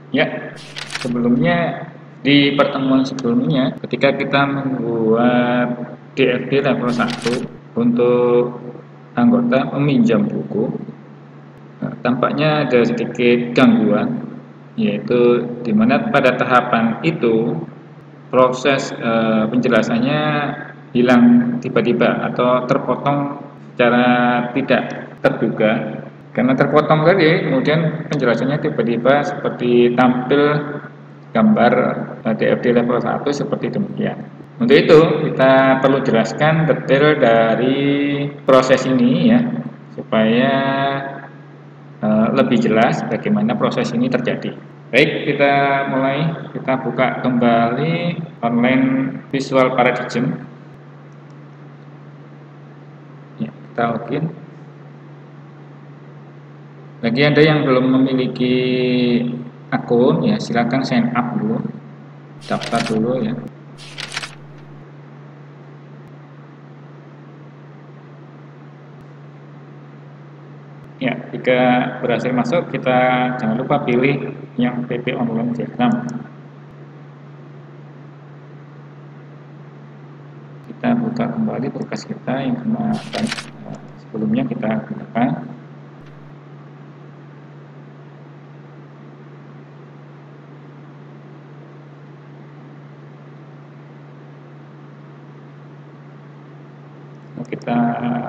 Ya, sebelumnya di pertemuan sebelumnya ketika kita membuat DFD level 1 untuk anggota meminjam buku, tampaknya ada sedikit gangguan, yaitu di mana pada tahapan itu proses penjelasannya hilang tiba-tiba atau terpotong secara tidak terduga. Karena terpotong tadi, kemudian penjelasannya tiba-tiba seperti tampil gambar DFD level 1 seperti demikian. Untuk itu, kita perlu jelaskan detail dari proses ini ya, supaya lebih jelas bagaimana proses ini terjadi. Baik, kita mulai. Kita buka kembali online Visual Paradigm. Ya, kita login. Bagi Anda yang belum memiliki akun, ya silakan sign up dulu, daftar dulu ya. Ya, jika berhasil masuk, kita jangan lupa pilih yang PP Online Vietnam. Kita buka kembali berkas kita yang kemarin sebelumnya kita gunakan. Kita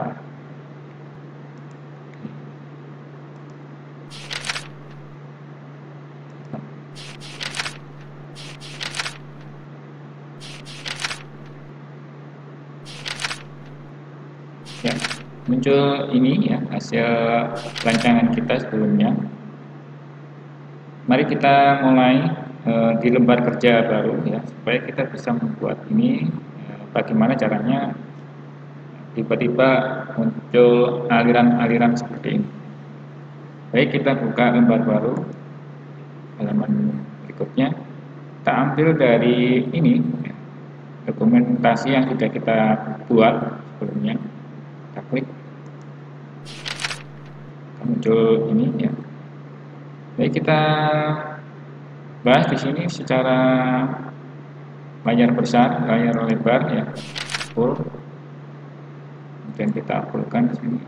ya, muncul ini ya hasil rancangan kita sebelumnya. Mari kita mulai di lembar kerja baru ya, supaya kita bisa membuat ini. Bagaimana caranya tiba-tiba muncul aliran-aliran seperti ini. Baik, kita buka lembar baru, halaman berikutnya. Kita ambil dari ini ya, dokumentasi yang sudah kita buat sebelumnya. Kita klik, muncul ini ya. Baik, kita bahas di sini secara layar besar, layar lebar ya, full. Kemudian kita fullkan di sini.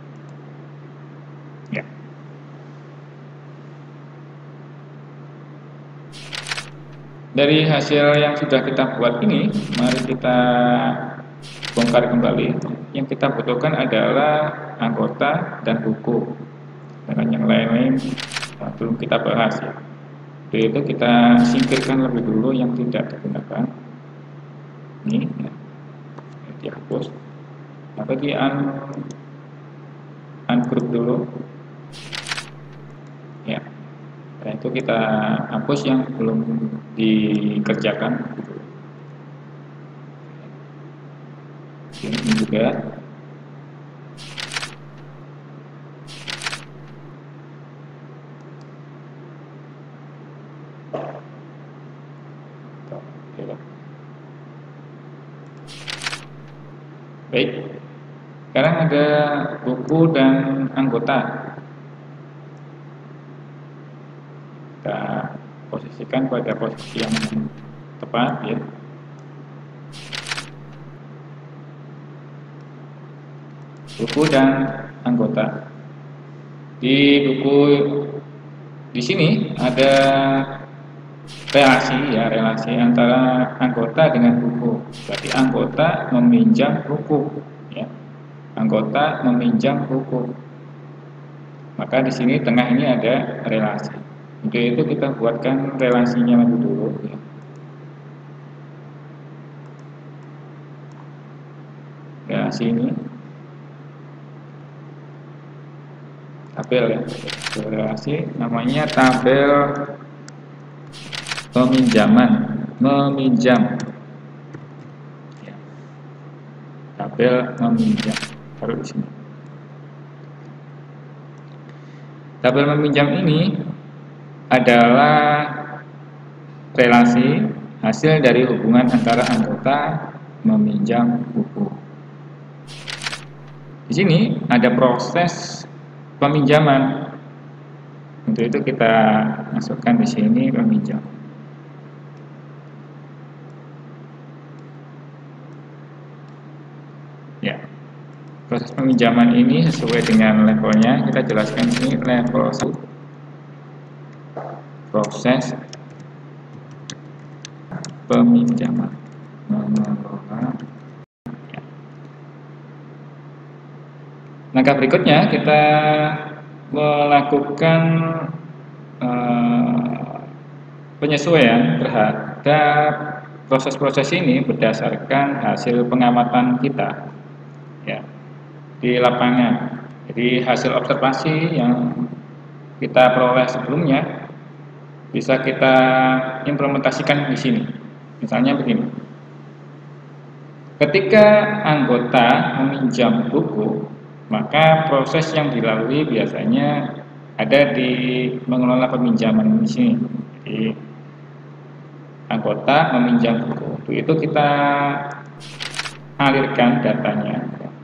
Ya. Dari hasil yang sudah kita buat ini, mari kita bongkar kembali. Yang kita butuhkan adalah anggota dan buku. Dengan yang lain-lain belum kita bahas ya. Jadi itu kita singkirkan lebih dulu yang tidak digunakan. Ini ya, dihapus. Nah, bagi ungroup dulu. Ya. Nah, itu kita hapus yang belum dikerjakan. Ini juga. Baik, sekarang ada buku dan anggota. Kita posisikan pada posisi yang tepat ya. Buku dan anggota. Di buku di sini ada relasi ya, relasi antara anggota dengan buku. Berarti anggota meminjam buku ya. Anggota meminjam buku. Maka di sini tengah ini ada relasi. Untuk itu kita buatkan relasinya lebih dulu ya. Relasi ini tabel ya. Relasi namanya tabel peminjaman, meminjam ya. Tabel meminjam, taruh di sini. Tabel meminjam ini adalah relasi hasil dari hubungan antara anggota meminjam buku. Di sini ada proses peminjaman. Untuk itu kita masukkan di sini peminjam. Ya, proses peminjaman ini sesuai dengan levelnya. Kita jelaskan ini level 1, proses peminjaman mengelola. Langkah berikutnya kita melakukan penyesuaian terhadap proses-proses ini berdasarkan hasil pengamatan kita, ya, di lapangan. Jadi hasil observasi yang kita peroleh sebelumnya bisa kita implementasikan di sini. Misalnya begini, ketika anggota meminjam buku, maka proses yang dilalui biasanya ada di mengelola peminjaman di sini. Jadi anggota meminjam buku, untuk itu kita alirkan datanya,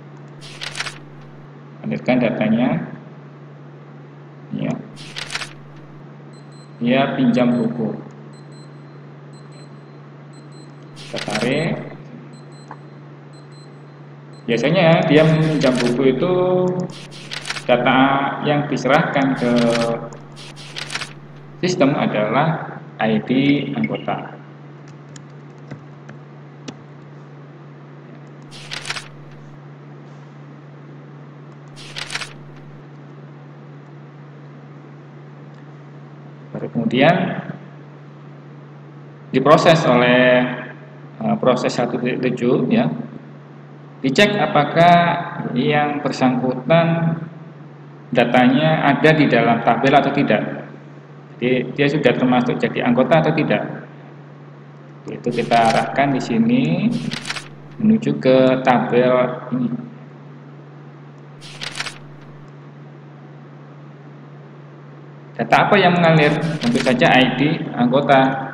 ya, dia pinjam buku, kita tarik. Biasanya dia meminjam buku itu data yang diserahkan ke sistem adalah ID anggota. Baru kemudian diproses oleh proses 1.7, ya. Dicek apakah yang bersangkutan datanya ada di dalam tabel atau tidak. Jadi dia sudah termasuk jadi anggota atau tidak. Itu kita arahkan di sini menuju ke tabel ini. Data apa yang mengalir? Tentu saja ID anggota.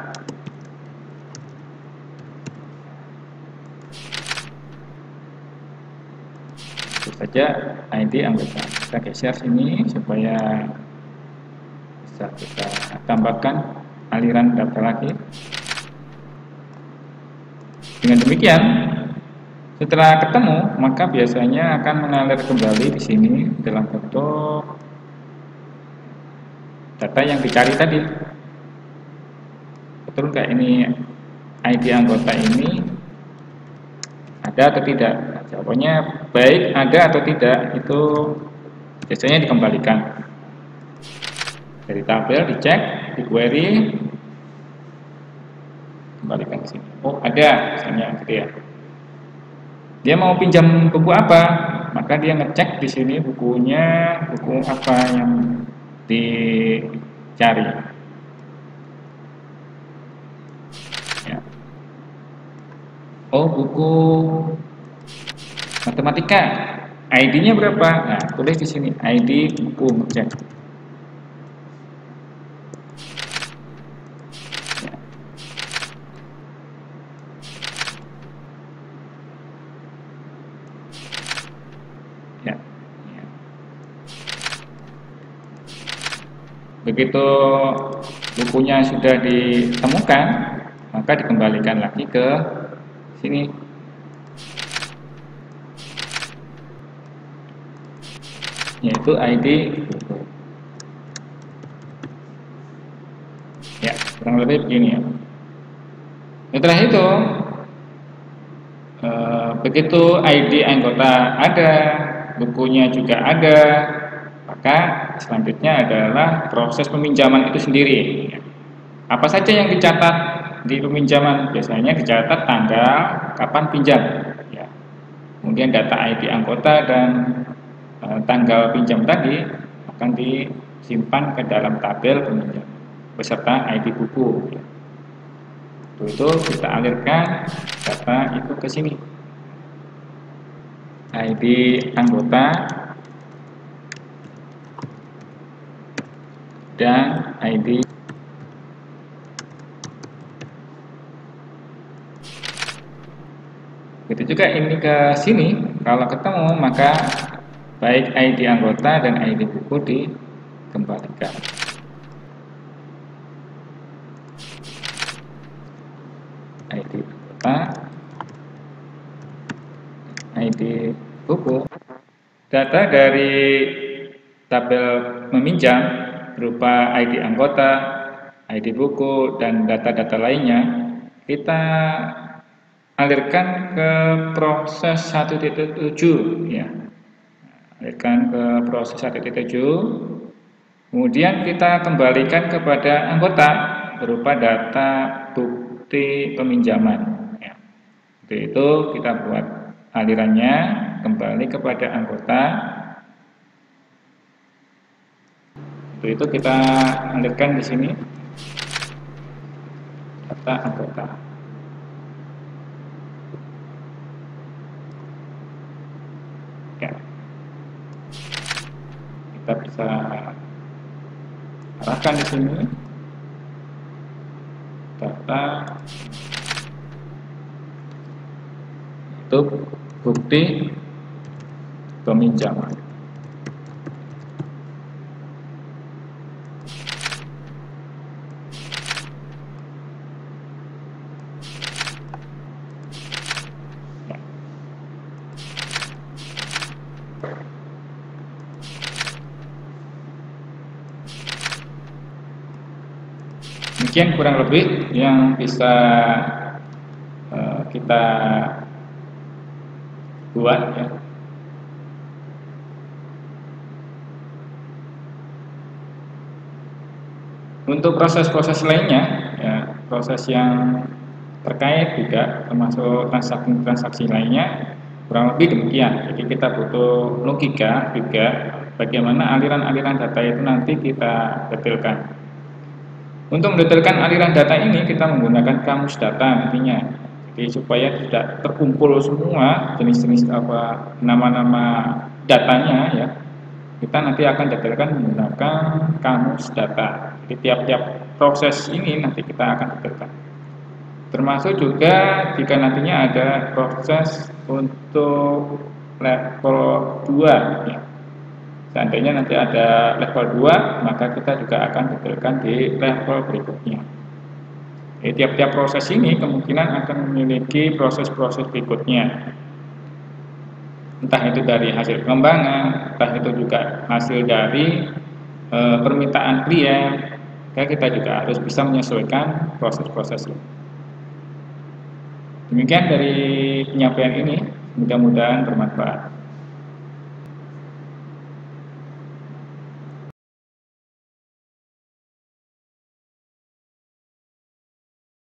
Tentu saja ID anggota. Kita geser sini supaya bisa kita tambahkan aliran data lagi. Dengan demikian, setelah ketemu, maka biasanya akan mengalir kembali di sini dalam bentuk data yang dicari tadi. Betul nggak ini ID anggota ini ada atau tidak? Nah, jawabannya baik ada atau tidak, itu biasanya dikembalikan dari tabel, dicek, di query, kembalikan ke sini. Oh ada, misalnya gitu ya. Dia mau pinjam buku apa, maka dia ngecek di sini bukunya, buku apa yang dicari. Ya. Oh buku matematika, ID-nya berapa? Nah tulis di sini ID buku, ngecek. Begitu bukunya sudah ditemukan, maka dikembalikan lagi ke sini. Yaitu ID buku. Ya, kurang lebih begini ya. Setelah itu, begitu ID anggota ada, bukunya juga ada, maka selanjutnya adalah proses peminjaman itu sendiri. Apa saja yang dicatat di peminjaman? Biasanya dicatat tanggal kapan pinjam, ya. Kemudian data ID anggota dan tanggal pinjam tadi akan disimpan ke dalam tabel peminjam beserta ID buku. Ya. Itu kita alirkan data itu ke sini. ID anggota dan ID begitu juga ini ke sini. Kalau ketemu maka baik ID anggota dan ID buku dikembalikan. buku. Data dari tabel meminjam berupa ID anggota, ID buku, dan data-data lainnya kita alirkan ke proses 1.7 ya. Alirkan ke proses 1.7. Kemudian kita kembalikan kepada anggota berupa data bukti peminjaman ya. Untuk itu kita buat alirannya kembali kepada anggota. Untuk itu kita alirkan di sini data anggota. Ya. Kita bisa arahkan di sini data itu bukti peminjaman. Demikian kurang lebih yang bisa kita buat ya. Untuk proses-proses lainnya ya, proses yang terkait juga termasuk transaksi-transaksi lainnya kurang lebih demikian. Jadi kita butuh logika juga bagaimana aliran-aliran data itu nanti kita detailkan. Untuk mendetailkan aliran data ini kita menggunakan kamus data nantinya. Jadi supaya tidak terkumpul semua jenis-jenis apa nama-nama datanya ya. Kita nanti akan detailkan menggunakan kamus data. Jadi tiap-tiap proses ini nanti kita akan detailkan. Termasuk juga jika nantinya ada proses untuk level 2 ya. Seandainya nanti ada level 2, maka kita juga akan detailkan di level berikutnya. Jadi tiap-tiap proses ini kemungkinan akan memiliki proses-proses berikutnya. Entah itu dari hasil pengembangan, entah itu juga hasil dari permintaan klien. Maka kita juga harus bisa menyesuaikan proses-proses ini. Demikian dari penyampaian ini, mudah-mudahan bermanfaat.